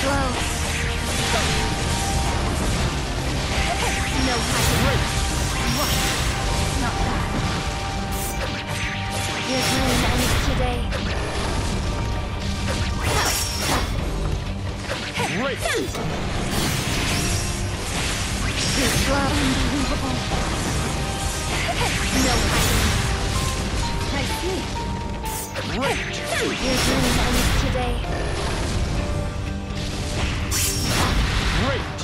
slow. No hiding. What? Not bad. Your dream ends today. Great! Too slow. Unbelievable. No hiding. I see. Great! Your dream ends today. Great!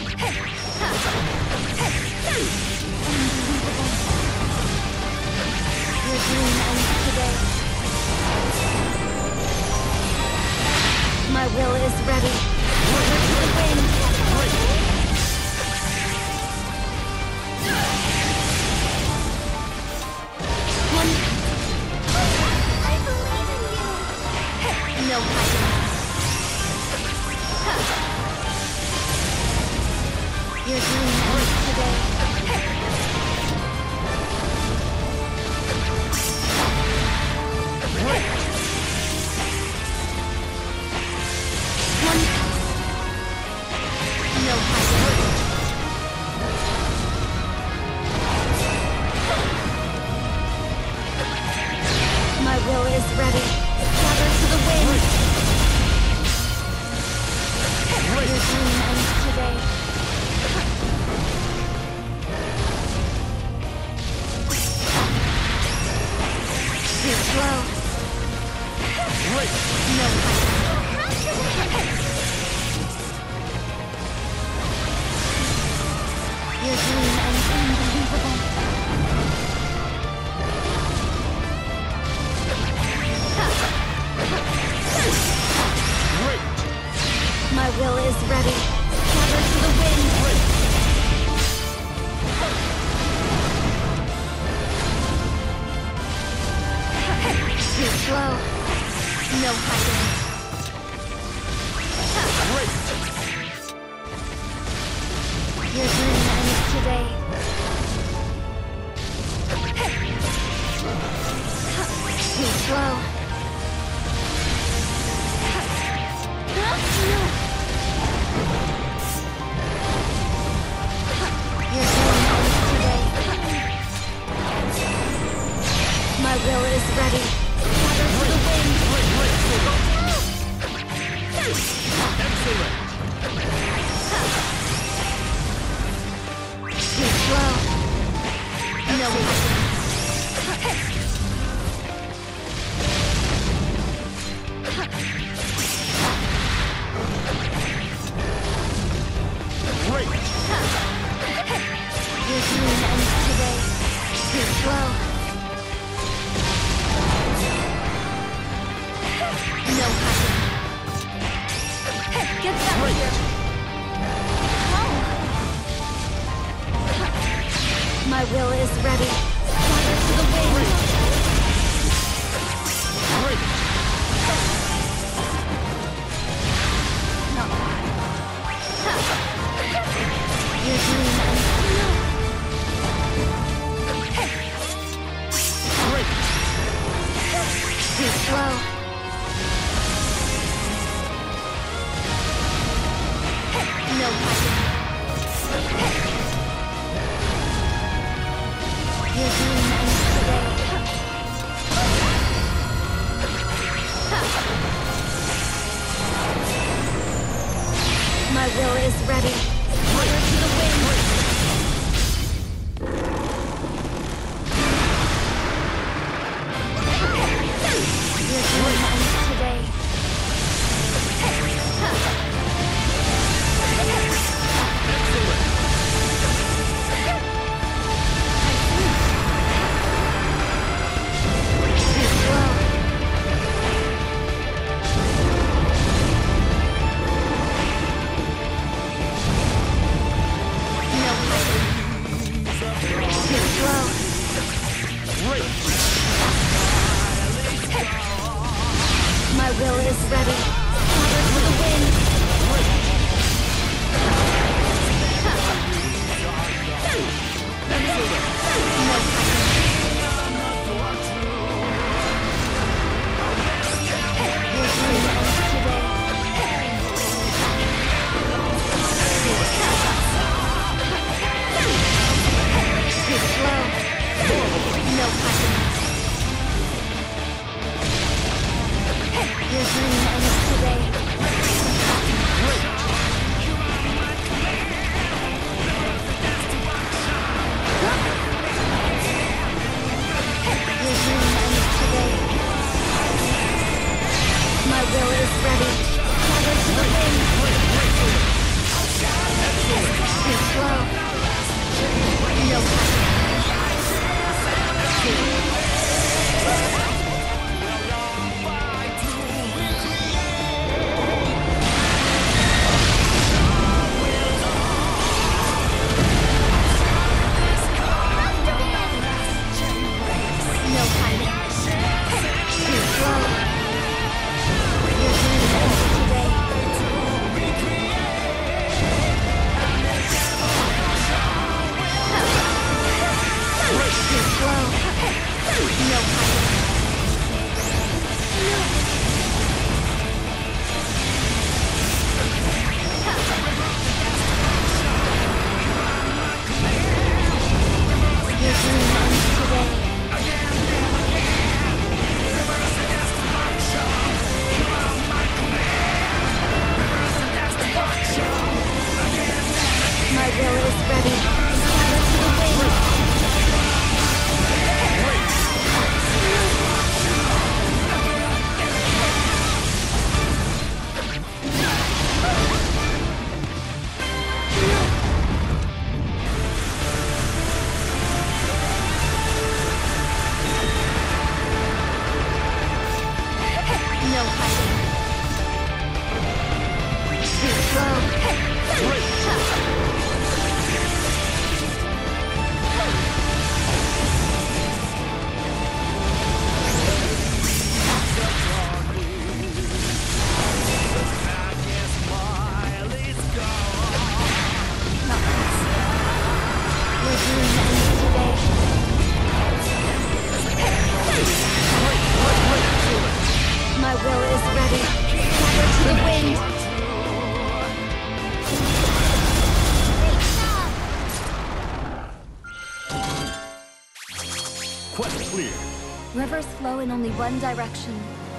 Unbelievable. Your dream ends today. My will is ready. Over to the wind. I believe in you. No hiding. Your dream ends today. Great! No hiding. My will is ready. Gather to the wind. Your dream ends today. Too slow. Great! No hiding. Your dream ends unbelievable. Great! My will is ready. Gather to the wind. Too slow. No hiding. Great! Your dream ends today. Too slow. No. Your dream ends today. My will is ready. Gather to the wind. Excellent! Too slow. No hiding. Great! Your dream ends today. Too slow. No hiding. Get back Great! here. My will is ready. Gather to the wind. Great! Not bad. Your dream ends. Great! Too slow. No hiding. Your dream ends today. My will is ready. Order to the wind. Your dream ends today. Too slow. No in only one direction.